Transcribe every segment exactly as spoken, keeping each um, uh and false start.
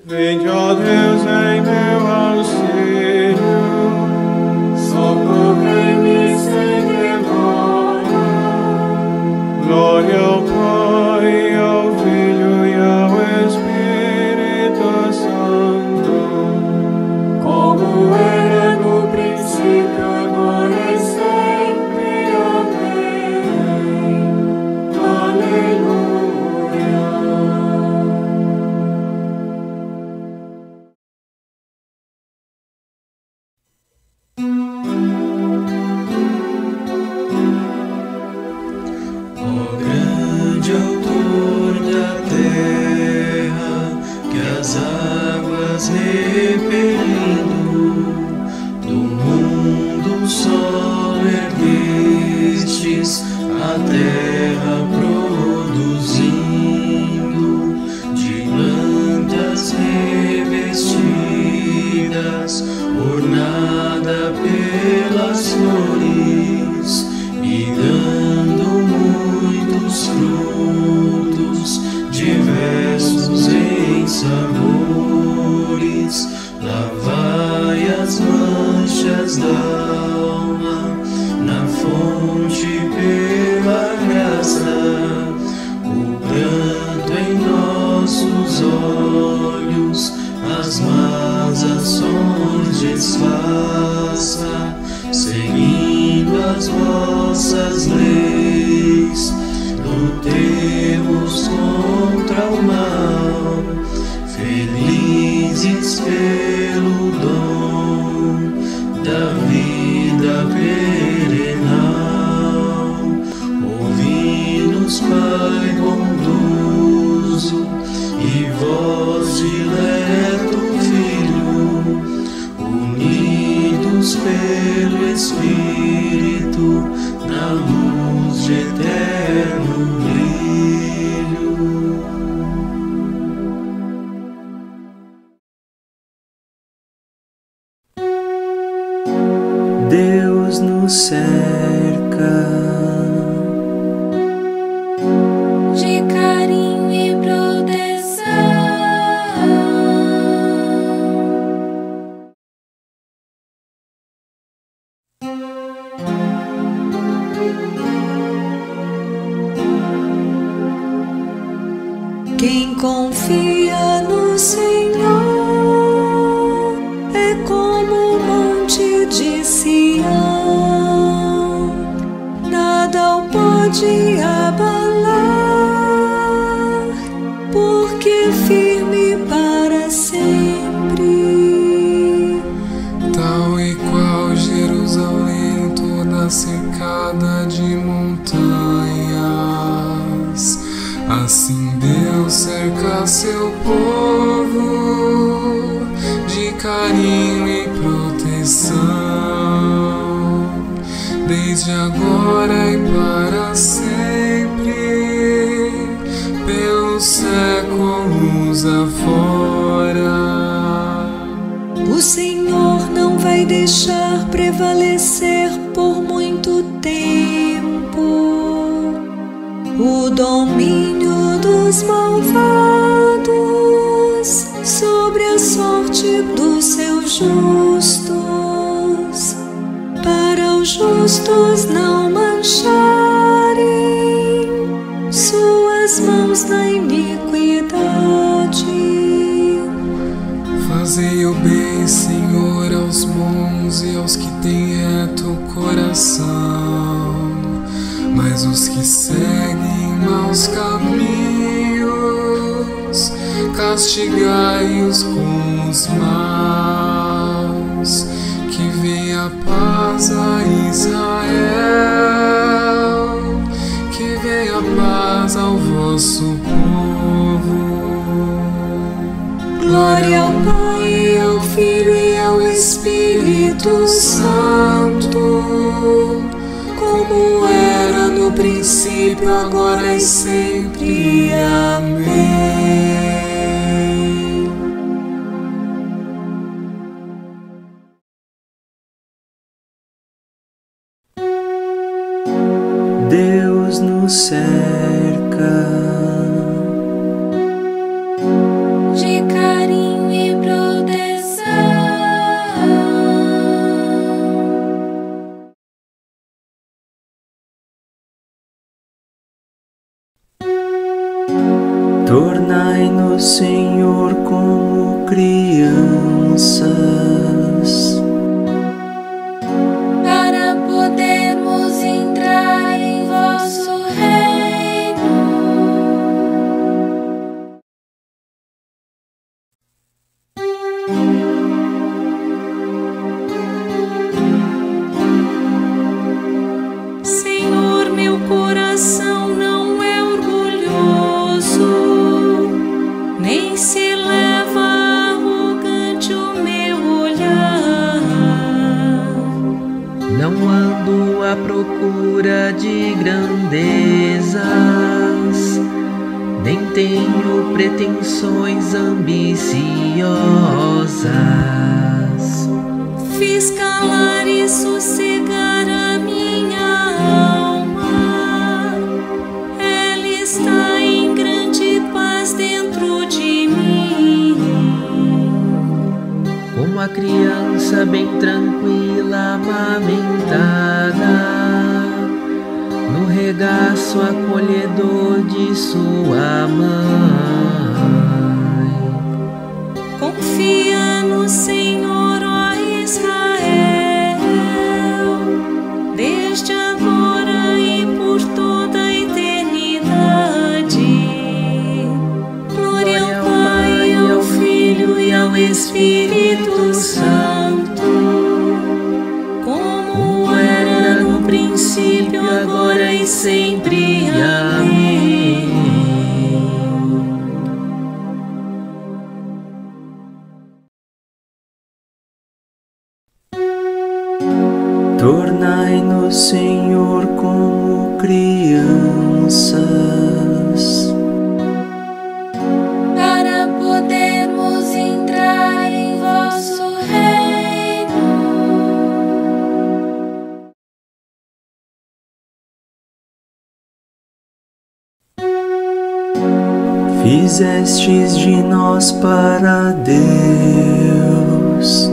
Vinde, ó Deus, em meu auxílio, socorrei-me sem demora. Glória ao Pai, ao Filho e ao Espírito Santo, como era no princípio, agora e sempre. Amém. Aleluia. Autor da terra, que as águas repelindo do mundo só erguestes, a terra produzindo de plantas revestidas, ornada pelas flores e dando muitos frutos, diversos em sabores. Lavai as manchas da alma na fonte pela graça, o pranto em nossos olhos, as más ações desfaça, seguindo as vossas leis. Lutemos contra o mal, felizes pelo dom da vida perenal. Ouvi-nos, Pai bondoso, e vós, dileto Filho, unidos pelo Espírito, na luz de eterno brilho. Deus nos cerca de carinho e proteção. Quem confia no Senhor é como o monte de Sião, nada o pode abalar, porque firme para sempre. Tal e qual Jerusalém, toda cercada de montanhas, assim Deus cerca seu povo de carinho e proteção, desde agora e para sempre, pelos séculos afora. O Senhor não vai deixar prevalecer por muito tempo o domínio dos malvados sobre a sorte dos seus justos, para os justos não mancharem suas mãos na iniquidade. Fazei o bem, Senhor, aos bons e aos que têm reto coração, mas os que seguem maus caminhos, castigai-os com os maus. Que venha a paz a Israel, que venha a paz ao vosso povo. Glória ao Pai, ao Filho e ao Espírito Santo, como era no princípio, agora e sempre. Amém. Deus nos cerca De carinho no Senhor como crianças, para podermos entrar em vosso reino. Senhor, meu coração não é orgulhoso, nem se leva arrogante o meu olhar. não ando à procura de grandezas, nem tenho pretensões ambiciosas. Fiz calar e sossegar a minha alma, ela está em grande paz dentro de mim. Como a criança bem tranquila, amamentada, no regaço acolhedor de sua mãe. Confia no Senhor, ó Israel, desde agora e por toda a eternidade. Glória ao Pai, ao Filho e ao Espírito Santo, como era no princípio, agora e sempre. Amém. Tornai-nos, Senhor, como crianças, para podermos entrar em vosso reino. fizestes de nós para Deus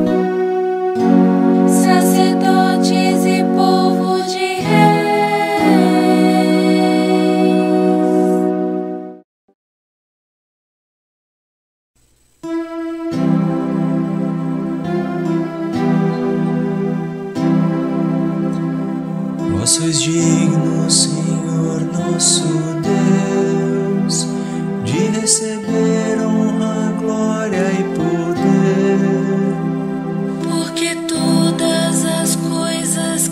Sacerdotes e povo de reis. Vós sois digno, Senhor nosso Deus, de receber honra, glória e poder. Porque todas as coisas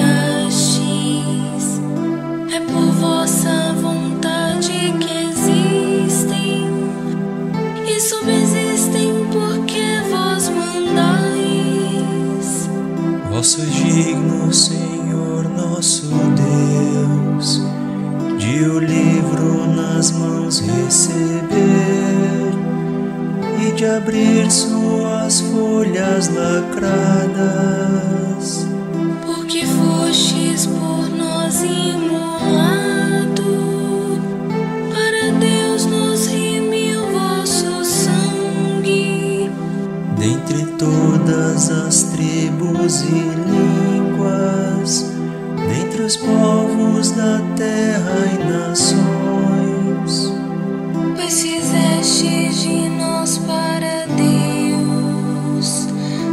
criastes, é por vossa vontade que existem e subsistem, porque vós mandais. Vós sois digno, Senhor nosso Deus, de o livro nas mãos receber e de abrir suas folhas lacradas. Porque fostes por nós imolado, para Deus nos remiu vosso sangue. Dentre todas as tribos e línguas, dentre os povos da terra e nações, Pois fizestes de nós para Deus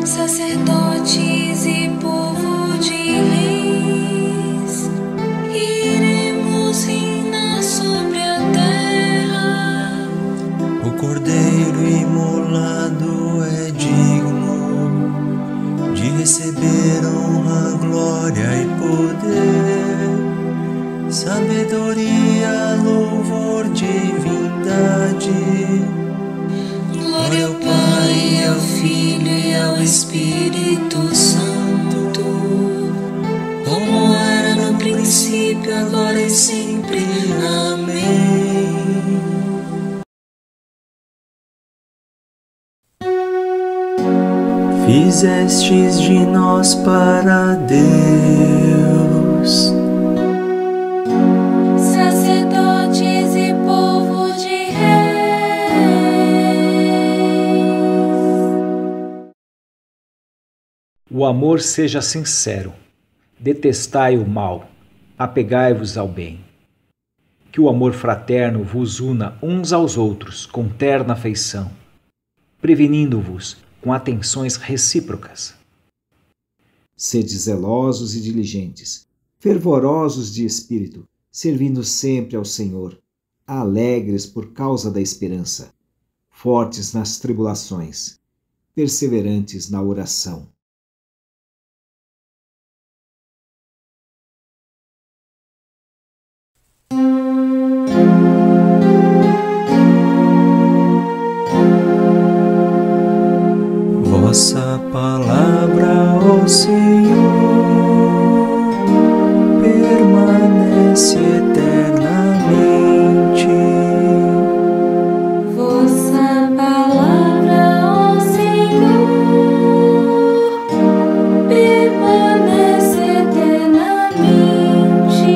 sacerdotes e povo de reis, e iremos reinar sobre a terra. o Cordeiro imolado é digno de receber honra, glória e poder, sabedoria, louvor, divindade. Glória ao Pai, ao Filho e ao Espírito Santo, como era no princípio, agora e sempre. Amém. Fizestes de nós para Deus Sacerdotes e povo de reis. O amor seja sincero, detestai o mal, apegai-vos ao bem. Que o amor fraterno vos una uns aos outros com terna afeição, prevenindo-vos com atenções recíprocas. Sede zelosos e diligentes, fervorosos de espírito, servindo sempre ao Senhor, alegres por causa da esperança, fortes nas tribulações, perseverantes na oração. Vossa palavra, ó Senhor, permanece eternamente. Vossa palavra, ó Senhor, permanece eternamente.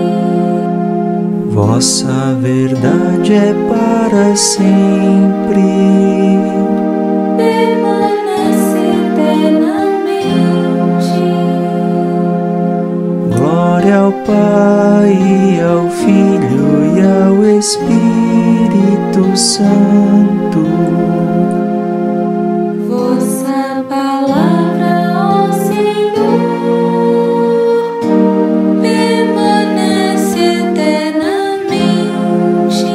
Vossa verdade é para sempre. Glória ao Pai, e ao Filho e ao Espírito Santo. Vossa palavra, ó Senhor, permanece eternamente.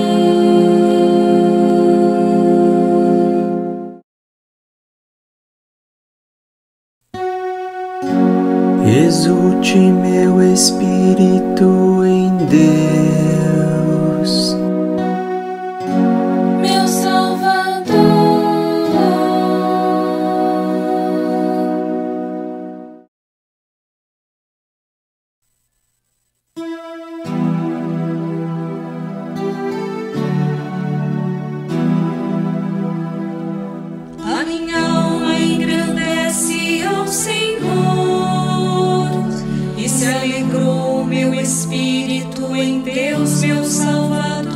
Exulte meu espírito em Deus, Meu Salvador. A minha alma engrandece ao Senhor, e se alegrou meu espírito em Deus, meu Salvador,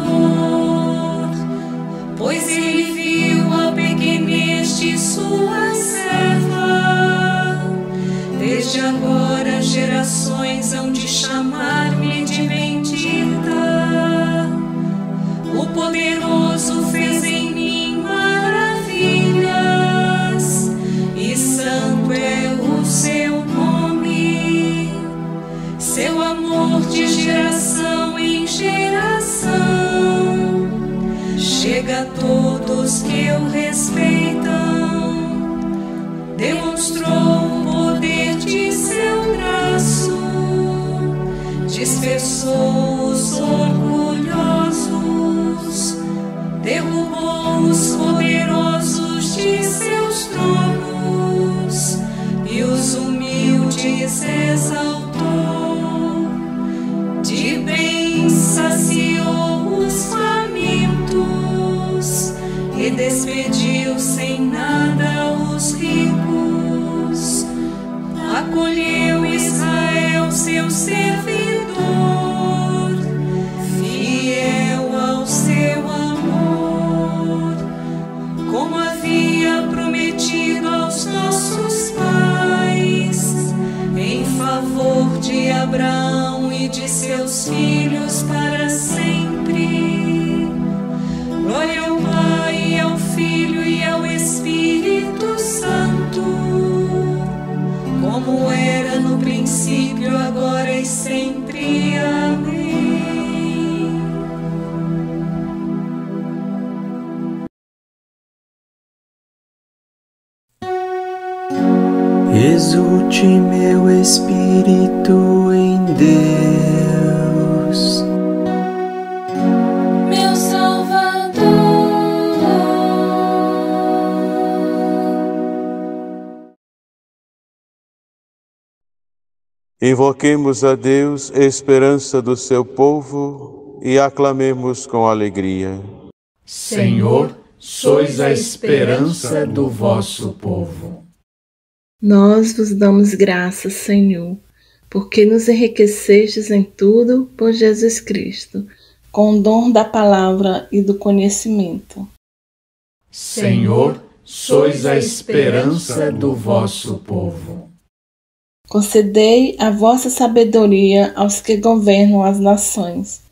pois ele viu a pequenez de sua serva. Desde agora gerações hão de chamar-me de bendita. O poderoso fez em mim maravilhas, e santo é o seu nome. Seu amor de geração em geração chega a todos que o respeitam. Demonstrou o poder de seu braço, dispersou os orgulhosos, derrubou os poderosos de seus tronos e os humildes exaltou. De bem saciou os famintos e despediu sem nada os ricos. Acolheu Israel, seu servidor, fiel ao seu amor, como havia prometido aos nossos pais, em favor de Abraão e de seus filhos para sempre. Glória ao Pai, ao Filho e ao Espírito Santo, como era no princípio, agora e sempre. Amém. exulte meu espírito em Deus, Meu Salvador. Invoquemos a Deus, esperança do seu povo, e aclamemos com alegria. Senhor, sois a esperança do vosso povo. Nós vos damos graças, Senhor, porque nos enriquecestes em tudo por Jesus Cristo, com o dom da palavra e do conhecimento. Senhor, sois a esperança do vosso povo. Concedei a vossa sabedoria aos que governam as nações,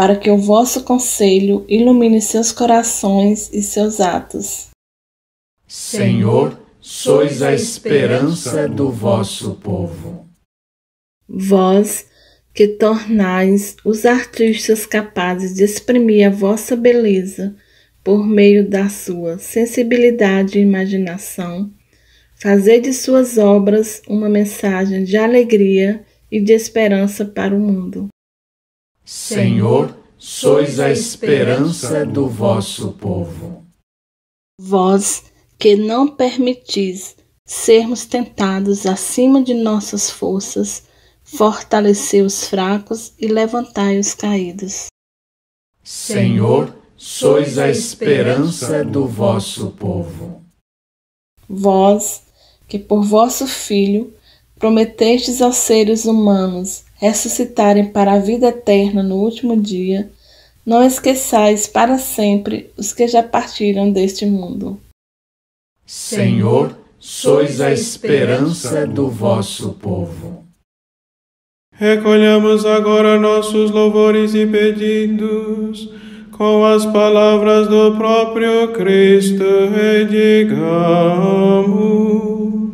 para que o vosso conselho ilumine seus corações e seus atos. Senhor, sois a esperança do vosso povo. Vós, que tornais os artistas capazes de exprimir a vossa beleza por meio da sua sensibilidade e imaginação, fazei de suas obras uma mensagem de alegria e de esperança para o mundo. Senhor, sois a esperança do vosso povo. Vós, que não permitis sermos tentados acima de nossas forças, fortalecei os fracos e levantai os caídos. Senhor, sois a esperança do vosso povo. Vós, que por vosso Filho prometestes aos seres humanos ressuscitarem para a vida eterna no último dia, não esqueçais para sempre os que já partiram deste mundo. Senhor, sois a esperança do vosso povo. Recolhamos agora nossos louvores e pedidos com as palavras do próprio Cristo e digamos: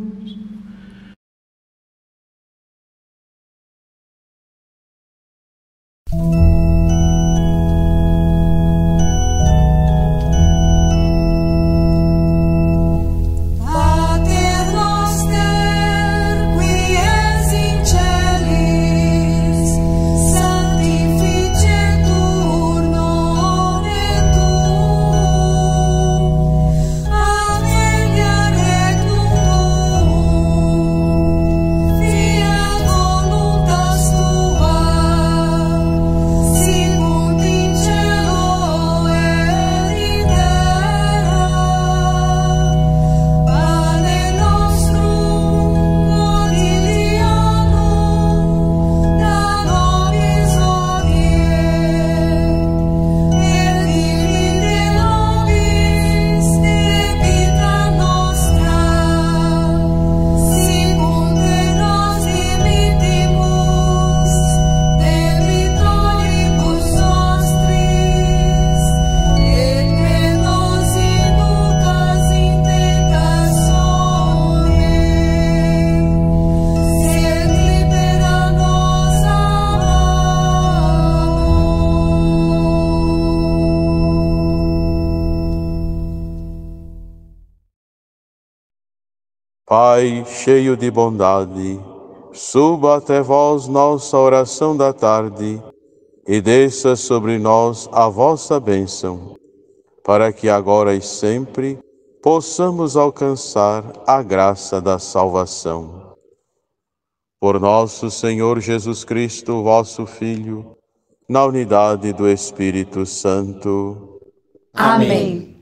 Pai cheio de bondade, suba até vós nossa oração da tarde e desça sobre nós a vossa bênção, para que agora e sempre possamos alcançar a graça da salvação. Por nosso Senhor Jesus Cristo, vosso Filho, na unidade do Espírito Santo. Amém.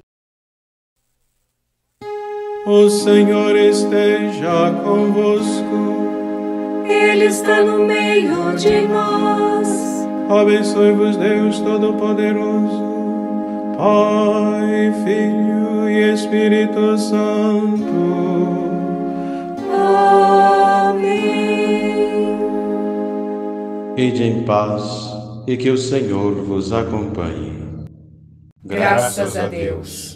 O Senhor esteja convosco. Ele está no meio de nós. Abençoe-vos Deus Todo-Poderoso, Pai, Filho e Espírito Santo. Amém. Ide em paz e que o Senhor vos acompanhe. Graças a Deus.